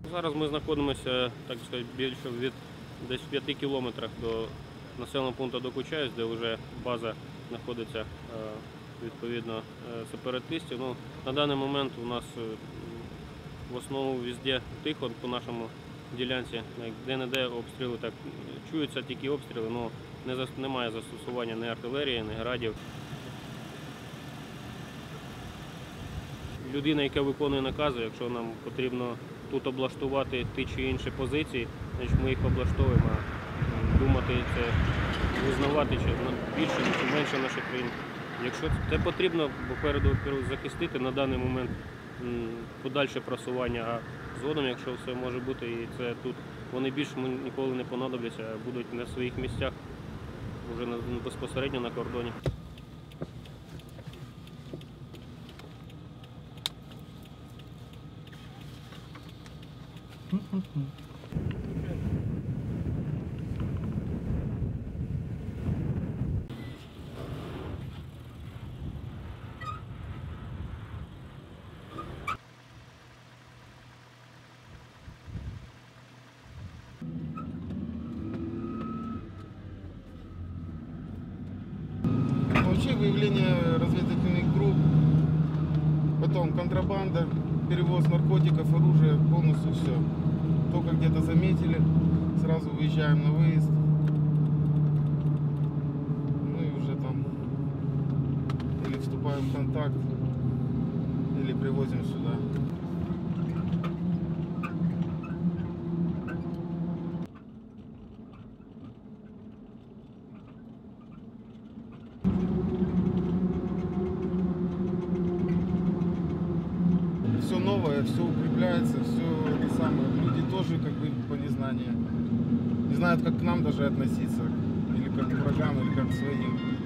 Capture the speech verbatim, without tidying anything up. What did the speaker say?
Зараз ми знаходимося, так сказати, більше від десь в п'яти кілометрах до населеного пункту Докучаєць, де вже база знаходиться відповідно сепаратистів. Ну, на даний момент у нас в основному везде тихо по нашому ділянці, де-не-де обстріли, так чуються тільки обстріли, але немає застосування ні артилерії, ні градів. Людина, яка виконує накази, якщо нам потрібно тут облаштувати ті чи інші позиції, значить ми їх облаштовуємо, а думати це визнавати чи більше, чи менше наших країн. Якщо це потрібно, попереду захистити на даний момент подальше просування, а згодом, якщо все може бути, і це тут вони більше ніколи не понадобляться, а будуть на своїх місцях вже безпосередньо на кордоні. Вообще выявление разведывательных групп, потом контрабанда, перевоз наркотиков, оружия, полностью все. Только где-то заметили, сразу выезжаем на выезд. Ну и уже там или вступаем в контакт, или привозим сюда. Все новое, все укрепляется, все это самое. Люди тоже как бы по незнанию не знают, как к нам даже относиться, или как к врагам, или как к своим.